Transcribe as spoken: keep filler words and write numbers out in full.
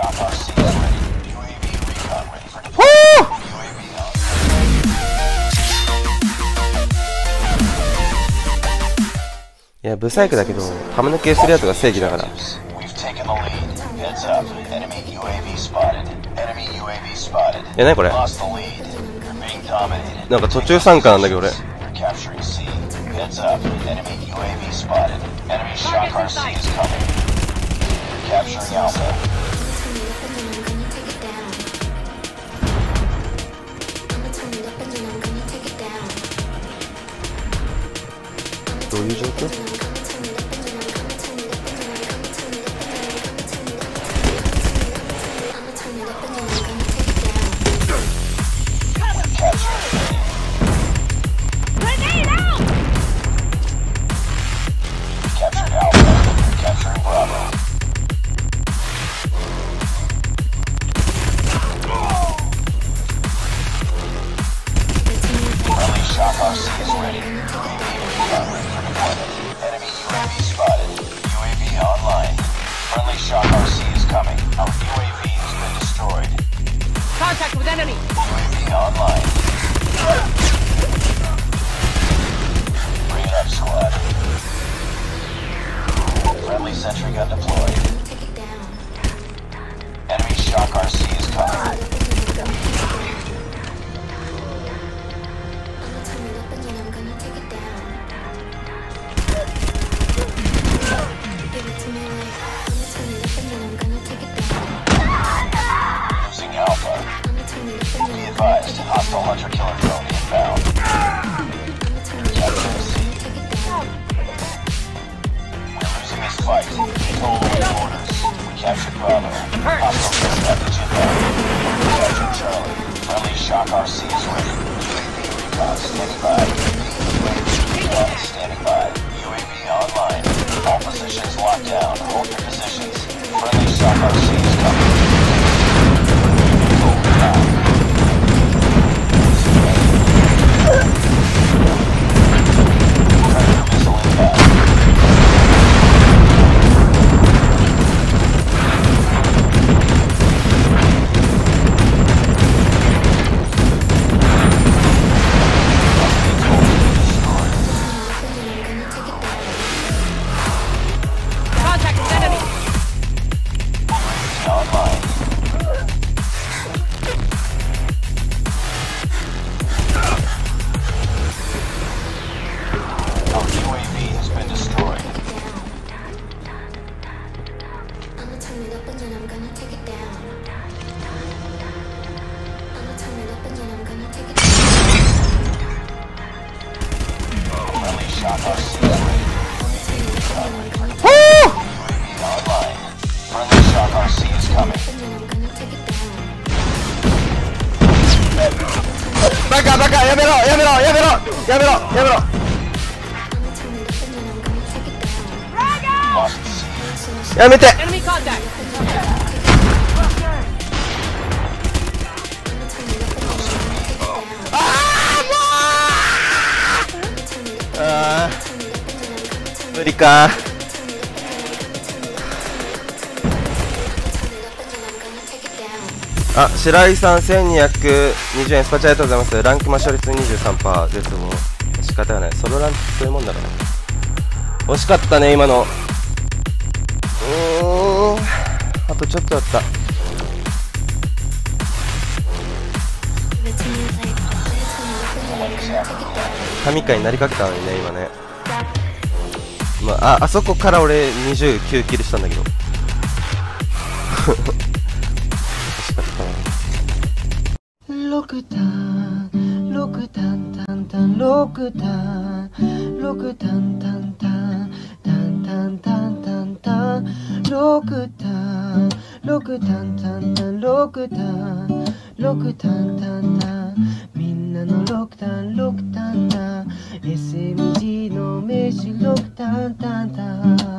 いや、ブサイクだけど、玉抜けするやつが正義だから。いや、なにこれ。なんか途中参加なんだけど俺。どういう状況？ Sentry gun deployed. Enemy shock R C is coming. Losing Alpha. Be advised, hostile hunter killer drone inbound. Capture the C. Fight. Control orders. We captured Bravo. Hostile care package inbound. We captured Charlie. Friendly shock R C is ready. U A V recon standing by. U A V recon standing by. U A V online. All positions locked down. Hold your positions. Friendly shock R C is coming. Control down. Predator missile inbound. バカバカ、やめろやめろやめろやめろやめろ。やめて。あー無理か。あ、白井さんせんにひゃくにじゅうえんスパチャありがとうございます。ランク抹消率 にじゅうさんパーセント です。もう仕方がない。ソロランクそういうもんだから。惜しかったね今の。うーん、あとちょっとだった。神回になりかけたのにね今ね。まあ、あ、あそこから俺にじゅうきゅうキルしたんだけど。 六タン六タンタンタン六タン六タンタンタンタンタンタンタンタン六タン六タンタンタン六タン六タンタンタンみんなの六タン六タンタン エスエムジー の名刺六タンタンタン